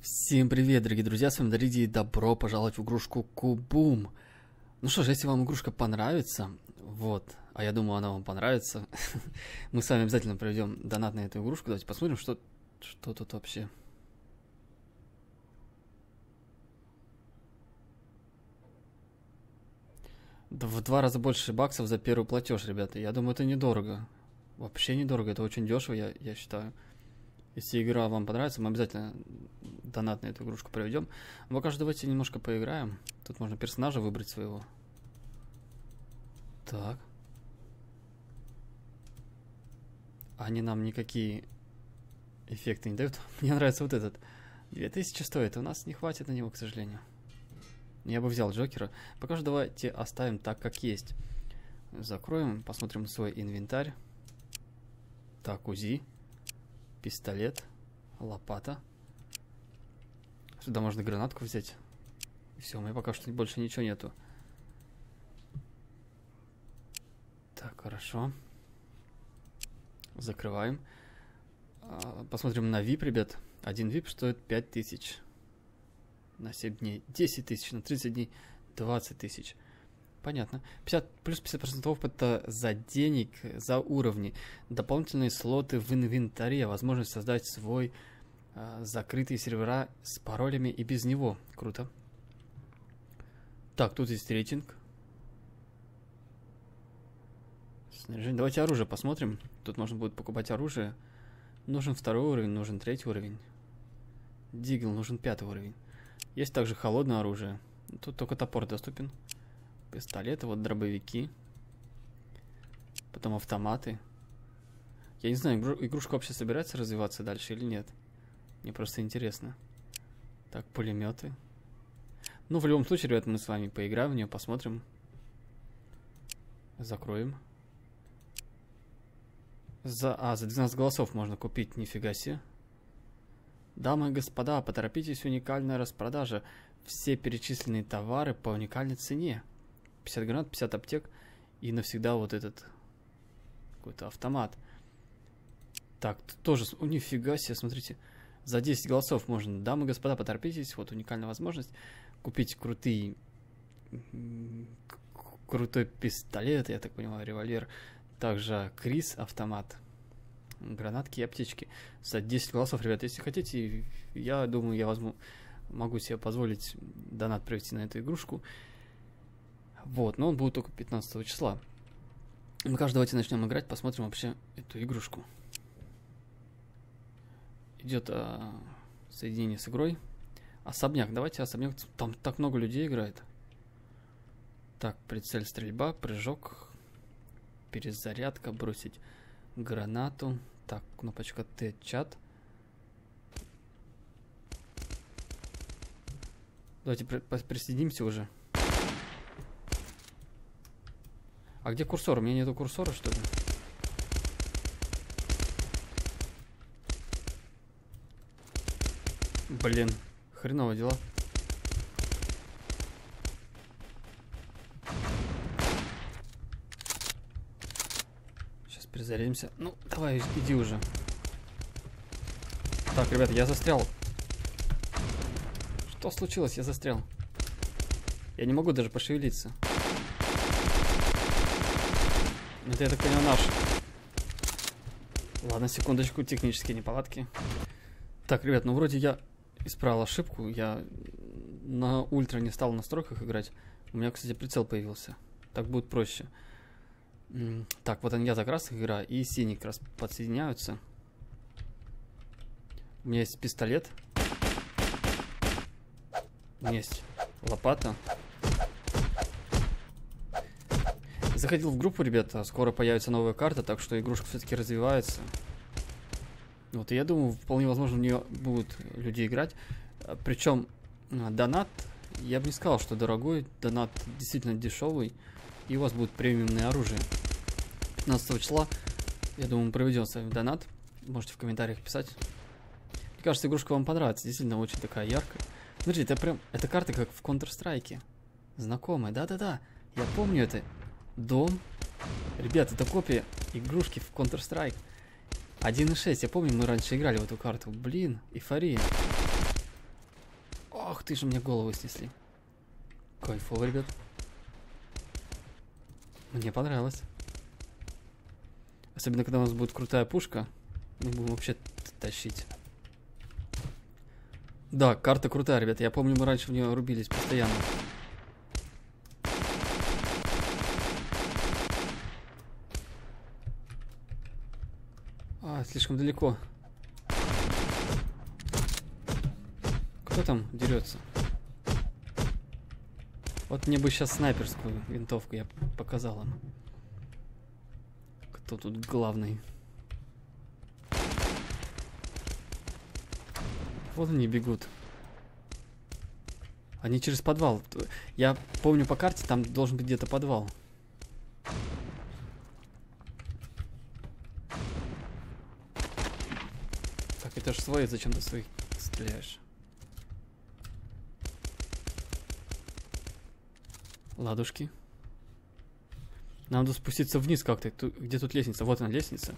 Всем привет, дорогие друзья, с вами Дариди, и добро пожаловать в игрушку Кубум. Ну что ж, если вам игрушка понравится, а я думаю, она вам понравится, мы с вами обязательно проведем донат на эту игрушку. Давайте посмотрим, что тут вообще. В 2 раза больше баксов за первый платеж, ребята. Я думаю, это недорого. Вообще недорого, это очень дешево, я считаю. Если игра вам понравится, мы обязательно донат на эту игрушку проведем. Но пока что давайте немножко поиграем. Тут можно персонажа выбрать своего. Так. Они нам никакие эффекты не дают. Мне нравится вот этот. 2000 стоит, у нас не хватит на него, к сожалению. Я бы взял Джокера. Пока что давайте оставим так, как есть. Закроем, посмотрим свой инвентарь. Так, УЗИ. Пистолет, лопата. Сюда можно гранатку взять. И все, у меня пока что больше ничего нету. Так, хорошо. Закрываем. Посмотрим на VIP, ребят. Один VIP стоит 5000. На 7 дней 10 тысяч, на 30 дней 20 тысяч. Понятно. 50, плюс 50% это за денег, за уровни. Дополнительные слоты в инвентаре. Возможность создать свой закрытые сервера с паролями и без него. Круто. Так, тут есть рейтинг. Снаряжение. Давайте оружие посмотрим. Тут можно будет покупать оружие. Нужен 2-й уровень, нужен 3-й уровень. Дигл, нужен 5-й уровень. Есть также холодное оружие. Тут только топор доступен. Пистолеты, вот дробовики. Потом автоматы. Я не знаю, игрушка вообще собирается развиваться дальше или нет. Мне просто интересно. Так, пулеметы. Ну, в любом случае, ребят, мы с вами поиграем в нее, посмотрим. Закроем. За 12 голосов можно купить, нифига себе. Дамы и господа, поторопитесь, уникальная распродажа. Все перечисленные товары по уникальной цене. 50 гранат, 50 аптек и навсегда вот этот какой-то автомат. Так, тут тоже, нифига себе, смотрите, за 10 голосов можно, дамы и господа, поторопитесь, вот уникальная возможность купить крутой пистолет, я так понимаю, револьвер, также Крис, автомат, гранатки и аптечки. За 10 голосов, ребят, если хотите, я думаю, я могу себе позволить донат провести на эту игрушку. Вот, но он будет только 15 числа. Мы, кажется, давайте начнем играть, посмотрим вообще эту игрушку. Идет соединение с игрой. Особняк, давайте особняк. Там так много людей играет. Так, прицель, стрельба, прыжок, перезарядка, бросить гранату. Так, кнопочка Т, чат. Давайте присоединимся уже. А где курсор? У меня нету курсора, что ли? Блин, хреново дела. Сейчас перезарядимся. Ну, давай, иди уже. Так, ребята, я застрял. Что случилось? Я застрял. Я не могу даже пошевелиться. Это, я так понял, наш. Ладно, секундочку, технические неполадки. Так, ребят, ну вроде я исправил ошибку. Я на ультра не стал в настройках играть. У меня, кстати, прицел появился. Так будет проще. Так, вот я за красных игра и синий как раз подсоединяются. У меня есть пистолет. У меня есть лопата. Заходил в группу, ребята, скоро появится новая карта, так что игрушка все-таки развивается. Вот, и я думаю, вполне возможно, в нее будут люди играть. Причем донат, я бы не сказал, что дорогой, донат действительно дешевый, и у вас будет премиумное оружие. 15 числа, я думаю, мы проведем с вами донат. Можете в комментариях писать. Мне кажется, игрушка вам понравится, действительно очень такая яркая. Смотрите, это карта как в Counter-Strike. Знакомая, да-да-да, я помню это. Дом. Ребят, это копия игрушки в Counter-Strike 1.6. Я помню, мы раньше играли в эту карту. Блин, эйфория. Ах ты же, мне голову снесли. Кайфово, ребят. Мне понравилось. Особенно, когда у нас будет крутая пушка. Мы будем вообще тащить. Да, карта крутая, ребят. Я помню, мы раньше в нее рубились постоянно. А, слишком далеко. Кто там дерется? Вот мне бы сейчас снайперскую винтовку я показал им. Кто тут главный? Вот они бегут. Они через подвал. Я помню по карте, там должен быть где-то подвал. Так, это же свои, зачем ты своих стреляешь? Ладушки. Нам надо спуститься вниз как-то. Где тут лестница? Вот она, лестница.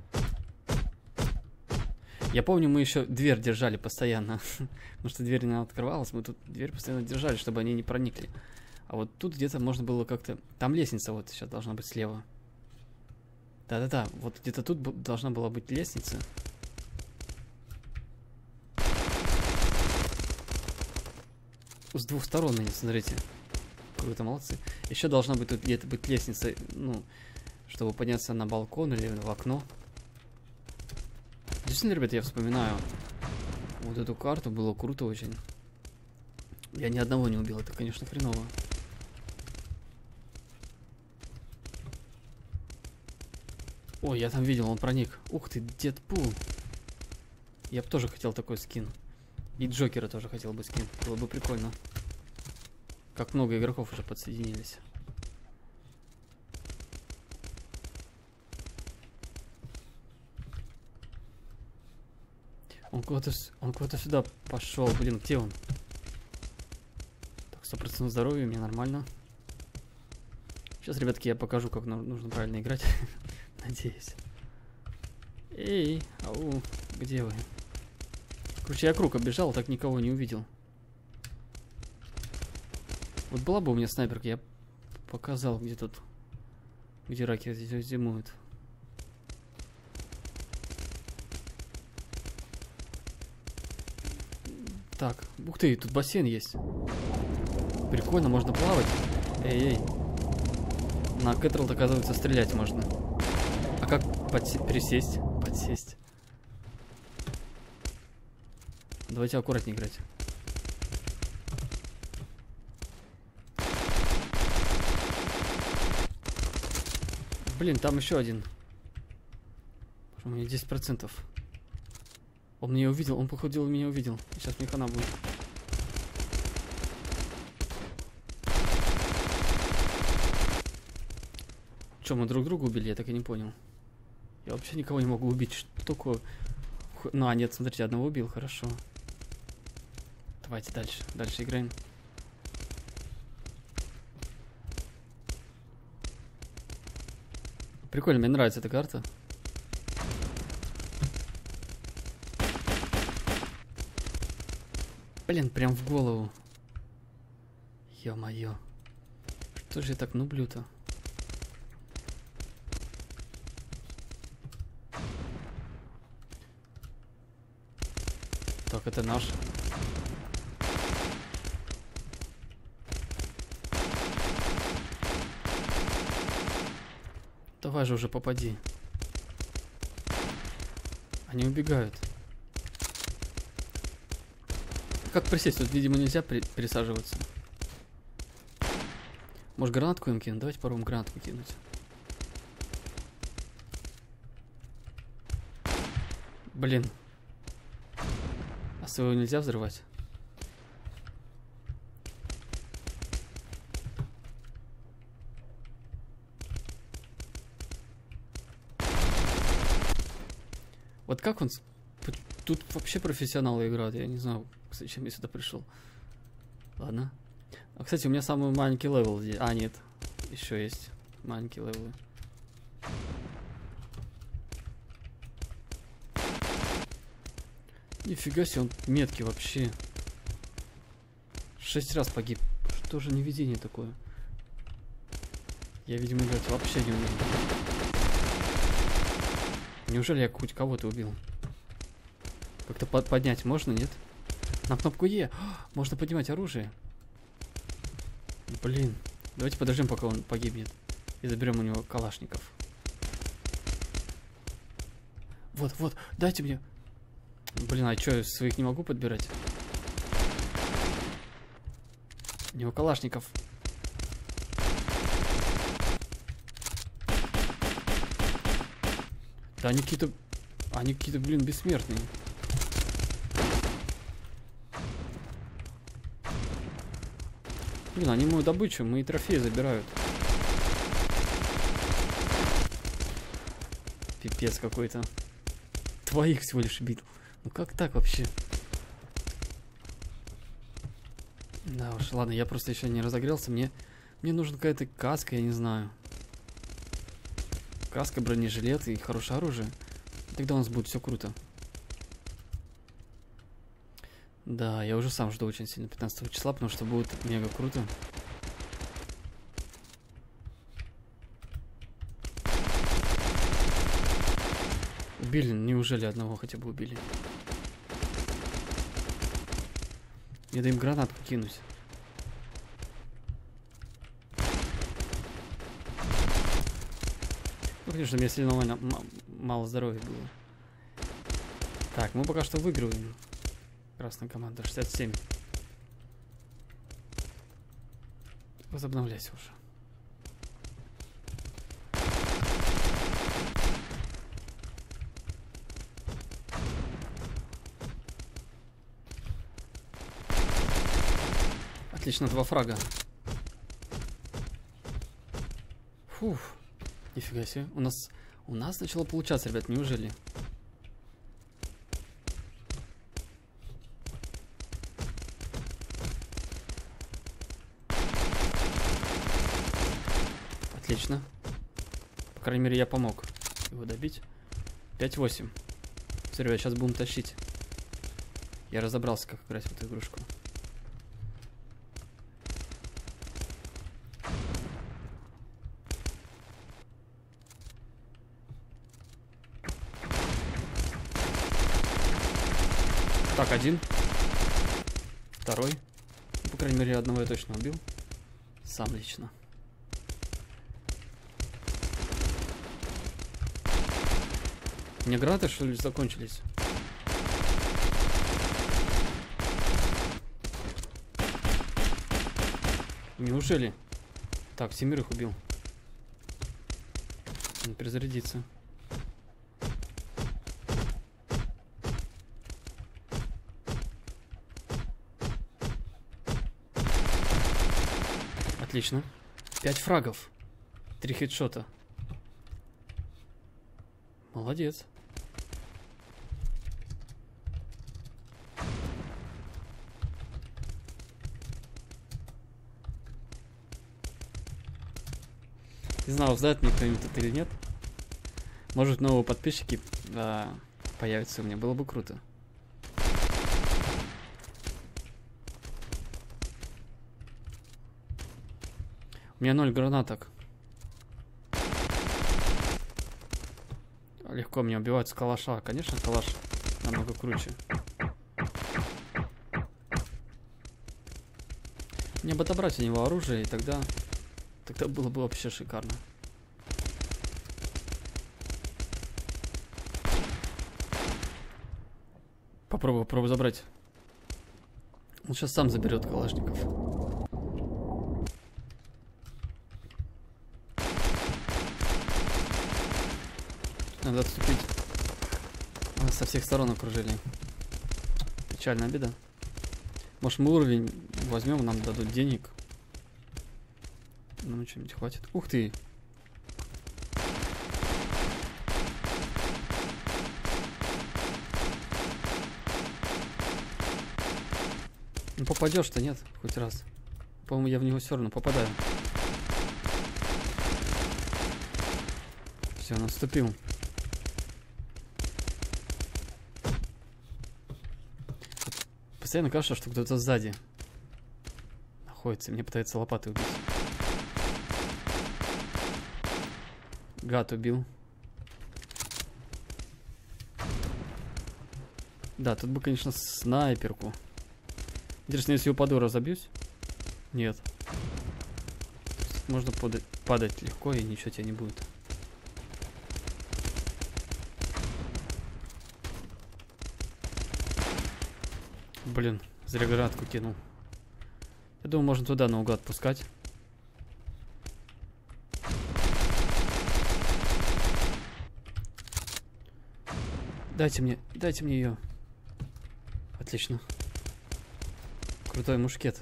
Я помню, мы еще дверь держали постоянно. Потому что дверь не открывалась. Мы тут дверь постоянно держали, чтобы они не проникли. А вот тут где-то можно было как-то... Там лестница вот сейчас должна быть слева. Да-да-да. Вот где-то тут должна была быть лестница. С двух сторон они, смотрите. Круто, молодцы. Еще должна быть тут где-то быть лестница, ну, чтобы подняться на балкон или в окно. Действительно, ребят, я вспоминаю вот эту карту, было круто очень. Я ни одного не убил, это, конечно, хреново. Ой, я там видел, он проник. Ух ты, Дэдпул. Я бы тоже хотел такой скин. И Джокера тоже хотел бы скин, было бы прикольно. Как много игроков уже подсоединились. Он куда-то сюда пошел. Блин, где он? Так, 100% здоровья, мне нормально. Сейчас, ребятки, я покажу, как нужно правильно играть. Надеюсь. Эй, ау, где вы? Короче, я круг оббежал, так никого не увидел. Вот была бы у меня снайперка, я показал, где тут, где раки здесь зимуют. Так, ух ты, тут бассейн есть. Прикольно, можно плавать. Эй-эй. На Кэтрол, оказывается, стрелять можно. А как присесть? Подсесть. Давайте аккуратнее играть. Блин, там еще один. У меня 10%. Он меня увидел, он походил, меня увидел. Сейчас мне хана будет. Че, мы друг друга убили? Я так и не понял. Я вообще никого не могу убить. Что такое? Ну, а нет, смотрите, одного убил, хорошо. Давайте дальше. Дальше играем. Прикольно, мне нравится эта карта. Блин, прям в голову. Ё-моё. Что же я так нублю-то? Так, это наш. Давай же уже попади. Они убегают. Как присесть? Тут, видимо, нельзя пересаживаться. Может, гранатку им кинуть? Давайте попробуем гранатку кинуть. Блин. А своего нельзя взрывать? Вот как он... Тут вообще профессионалы играют. Я не знаю, зачем я сюда пришел. Ладно. А, кстати, у меня самый маленький левел здесь. А, нет. Еще есть маленькие левелы. Нифига себе, он меткий вообще. 6 раз погиб. Что же невезение такое? Я, видимо, играть вообще не умею. Неужели я хоть кого-то убил? Как-то поднять можно, нет? На кнопку Е. Можно поднимать оружие. Блин. Давайте подождем, пока он погибнет. И заберем у него калашников. Вот, вот, дайте мне. Блин, а что, своих не могу подбирать? У него калашников. Да они какие-то... Они какие-то, блин, бессмертные. Блин, они мою добычу, мои трофеи забирают. Пипец какой-то. Твоих всего лишь бил. Ну как так вообще? Да уж, ладно, я просто еще не разогрелся. Мне нужна какая-то каска, я не знаю. Каска, бронежилет и хорошее оружие. Тогда у нас будет все круто. Да, я уже сам жду очень сильно 15 числа, потому что будет мега круто. Убили? Неужели одного хотя бы убили? Не дай им гранатку кинуть. Ну, конечно, мне сильно мало здоровья было. Так, мы пока что выигрываем. Красная команда, 67. Возобновляйся уже. Отлично, 2 фрага. Фух. Нифига себе. У нас начало получаться, ребят, неужели? Отлично. По крайней мере, я помог его добить. 5-8. Все, ребят, сейчас будем тащить. Я разобрался, как играть в эту игрушку. Так, 1. 2. По крайней мере, одного я точно убил. Сам лично. У меня гранаты, что ли, закончились? Неужели? Так, 7 их убил. Надо перезарядиться. Отлично. 5 фрагов. 3 хедшота. Молодец. Не знаю, узнает мне кто-нибудь это или нет. Может, новые подписчики появятся у меня. Было бы круто. У меня 0 гранаток. Легко меня убивают с калаша. Конечно, калаш намного круче. Мне бы отобрать у него оружие, и тогда было бы вообще шикарно. Попробую забрать. Он сейчас сам заберет калашников. Надо отступить. Нас со всех сторон окружили. Печальная беда. Может, мы уровень возьмем, нам дадут денег. Нам что-нибудь хватит. Ух ты! Ну попадешь-то, нет? Хоть раз. По-моему, я в него все равно попадаю. Все, наступил. Постоянно кажется, что кто-то сзади. находится и мне пытается лопатой убить. Гад убил. Да, тут бы, конечно, снайперку. Интересно, если упаду, разобьюсь? Нет. Можно падать легко, и ничего тебе не будет. Блин, зря гранатку кинул. Я думаю, можно туда наугад пускать. Дайте мне ее. Отлично. Крутой мушкет.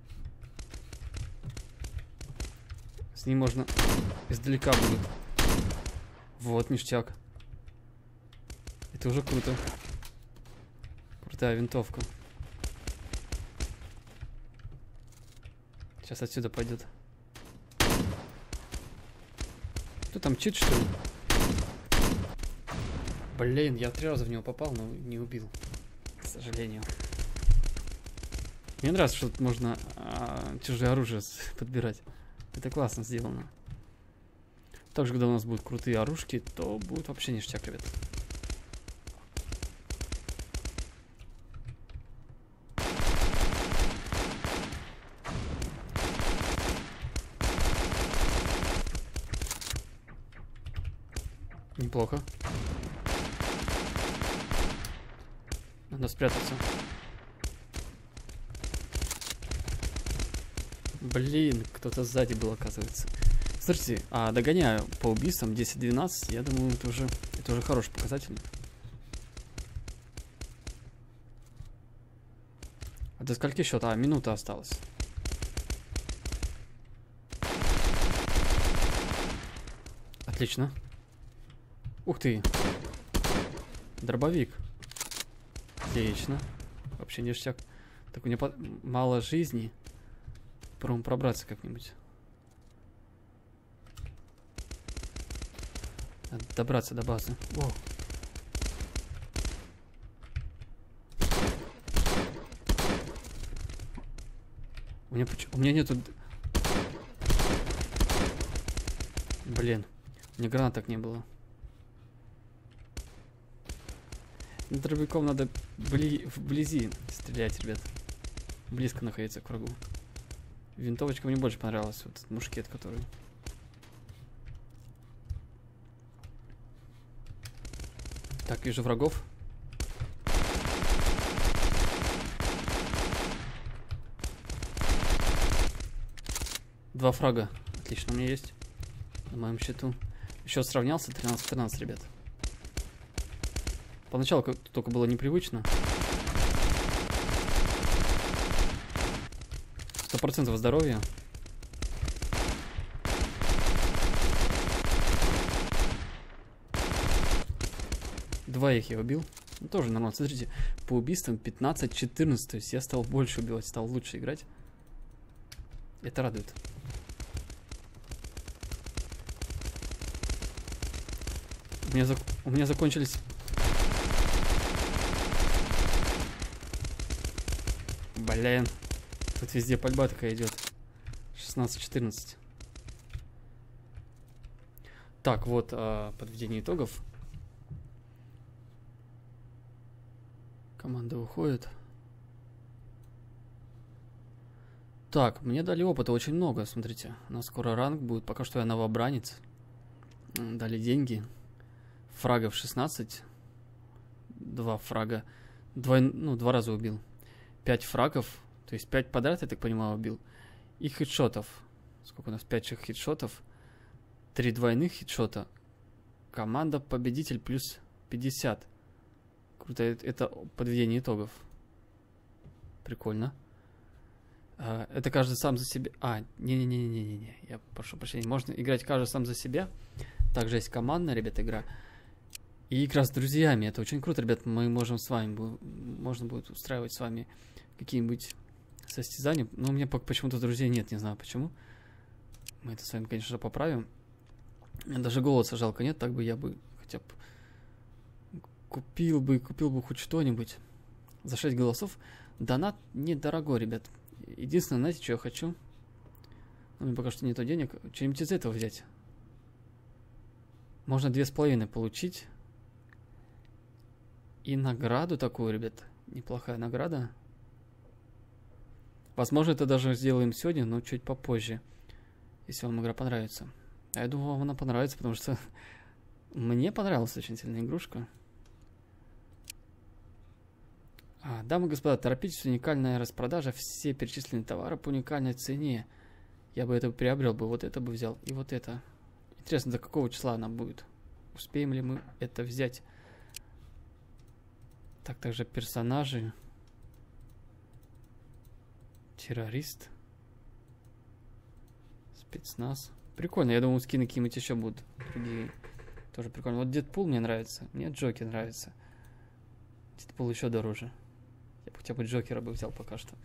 С ним можно издалека будет. Вот ништяк. Это уже круто. Крутая винтовка. Сейчас отсюда пойдет. Кто там, чит, что ли? Блин, я 3 раза в него попал, но не убил. К сожалению. Мне нравится, что тут можно чужое оружие подбирать. Это классно сделано. Также, когда у нас будут крутые оружки, то будет вообще ништяк, ребят. Неплохо. Надо спрятаться. Блин, кто-то сзади был, оказывается. Слушайте, догоняю по убийствам 10-12. Я думаю, это уже хороший показатель. А до скольки счет? Минута осталась. Отлично. Ух ты. Дробовик. Отлично. Вообще ништяк. Так, у меня мало жизни. Попробуем пробраться как-нибудь. Надо добраться до базы. О. У меня нету... Блин. У меня гранаток не было. Дробовиком надо вблизи стрелять, ребят. Близко находиться к врагу. Винтовочка мне больше понравилась. Вот этот мушкет, который... Так, вижу врагов. Два фрага. Отлично, у меня есть. На моем счету. Еще сравнялся. 13-13, ребят. Поначалу только было непривычно. 100% здоровья. Двоих я убил. Ну, тоже нормально. Смотрите, по убийствам 15-14. То есть я стал больше убивать, стал лучше играть. Это радует. У меня закончились... Блин. Тут везде пальба такая идет. 16-14. Так, вот подведение итогов. Команда уходит. Так, мне дали опыта очень много, смотрите. У нас скоро ранг будет. Пока что я новобранец. Дали деньги. Фрагов 16. 2 фрага. 2 раза убил. 5 фрагов. То есть 5 подряд, я так понимаю, убил. И хедшотов. Сколько у нас? 5 хедшотов. 3 двойных хедшота. Команда победитель плюс 50. Круто. Это подведение итогов. Прикольно. Это каждый сам за себя. Не-не-не-не-не. Я прошу прощения. Можно играть каждый сам за себя. Также есть командная, ребят, игра. И игра с друзьями. Это очень круто, ребят. Мы можем с вами... Можно будет устраивать с вами какие-нибудь состязания. Но у меня почему-то друзей нет. Не знаю почему. Мы это с вами, конечно же, поправим. Даже голоса жалко нет. Так бы я бы хотя бы купил бы хоть что-нибудь. За 6 голосов. Донат недорогой, ребят. Единственное, знаете, что я хочу? У меня пока что нету денег. Что-нибудь из этого взять. Можно 2,5 получить. И награду такую, ребят. Неплохая награда. Возможно, это даже сделаем сегодня, но чуть попозже. Если вам игра понравится. А я думаю, вам она понравится, потому что мне понравилась очень сильная игрушка. Дамы и господа, торопитесь, уникальная распродажа. Все перечисленные товары по уникальной цене. Я бы это приобрел бы. Вот это бы взял. И вот это. Интересно, до какого числа она будет? Успеем ли мы это взять? Так, также персонажи. Террорист. Спецназ. Прикольно, я думал, скины какие-нибудь еще будут. Другие. Тоже прикольно. Вот Дэдпул мне нравится. Мне Джокер нравится. Дэдпул еще дороже. Я бы хотя бы Джокера бы взял пока что.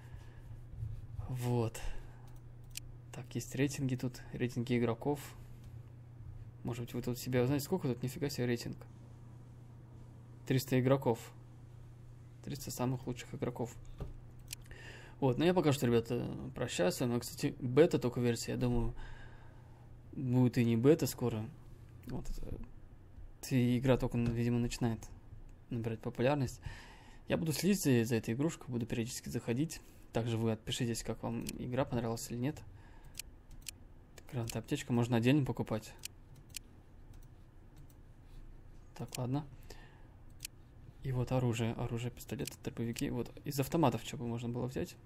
Вот. Так, есть рейтинги тут. Рейтинги игроков. Может быть, вы тут себя... Знаете, сколько тут? Нифига себе рейтинг. 300 игроков. 300 самых лучших игроков. Вот, но я пока что, ребята, прощаюсь с вами. Кстати, бета только версия, я думаю, будет и не бета скоро. Вот. Игра только, видимо, начинает набирать популярность. Я буду следить за этой игрушкой, буду периодически заходить. Также вы отпишитесь, как вам игра понравилась или нет. Гранатная аптечка можно отдельно покупать. Так, ладно. И вот оружие, пистолеты, дробовики. Вот из автоматов что бы можно было взять?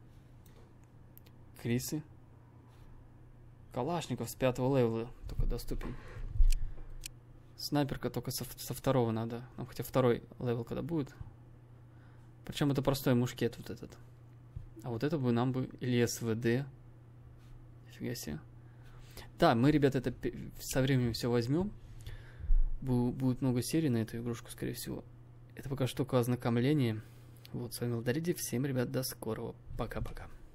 Крисы. Калашников с 5-го левела только доступен. Снайперка только со 2-го надо. Ну, хотя 2-й левел когда будет. Причем это простой мушкет вот этот. А вот это бы нам бы... Или СВД. Нифига себе. Да, мы, ребята, это со временем все возьмем. Будет много серий на эту игрушку, скорее всего. Это пока что только ознакомление. Вот, с вами Лдариди. Всем, ребят, до скорого. Пока-пока.